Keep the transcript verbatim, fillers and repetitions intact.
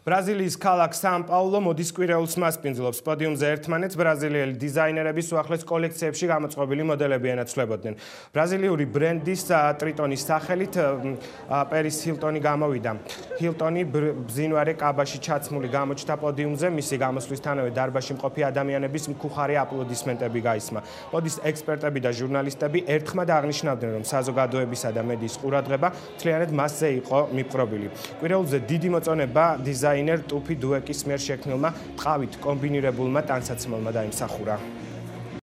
ბრაზილიის ქალაქ სან-პაულო მოდის კვირეულს მასპინძლობს. პოდიუმზე ერთმანეთს ბრაზილიელი დიზაინერების უახლეს კოლექციებში გამოწყობილი მოდელები ენაცვლებოდნენ. ბრაზილიური ბრენდის ტრიტონის სახელით პერის ჰილტონი გამოვიდა. ჰილტონი ბზინვარე კაბაში ჩაცმული გამოჩნდა პოდიუმზე, მისი გამოსვლისთანავე დარბაზში მყოფი ადამიანების მქუხარი აპლოდისმენტები გაისმა. მოდის ექსპერტები და ჟურნალისტები ერთხმად აღნიშნავდნენ, რომ საზოგადოებისა და მედიის ყურადღება მთლიანად მასზე იყო მიპყრობილი. კვირეულზე დიდი მოწონება დიზაინერ ტუფი დუეკის მიერ შექმნილმა ტყავით კომბინირებულმა ტანსაცმელმა დაიმსახურა.